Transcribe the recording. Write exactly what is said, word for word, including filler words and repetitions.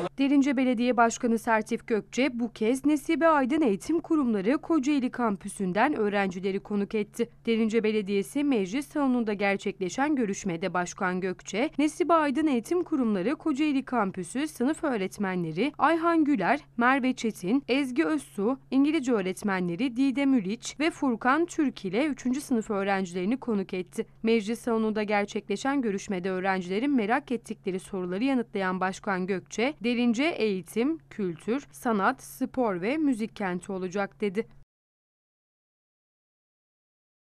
Derince Belediye Başkanı Sertif Gökçe bu kez Nesibe Aydın Eğitim Kurumları Kocaeli Kampüsü'nden öğrencileri konuk etti. Derince Belediyesi Meclis Salonu'nda gerçekleşen görüşmede Başkan Gökçe, Nesibe Aydın Eğitim Kurumları Kocaeli Kampüsü sınıf öğretmenleri Ayhan Güler, Merve Çetin, Ezgi Özsu, İngilizce öğretmenleri Didem Üliç ve Furkan Türk ile üçüncü sınıf öğrencilerini konuk etti. Meclis Salonu'nda gerçekleşen görüşmede öğrencilerin merak ettikleri soruları yanıtlayan Başkan Gökçe, Derince eğitim, kültür, sanat, spor ve müzik kenti olacak dedi.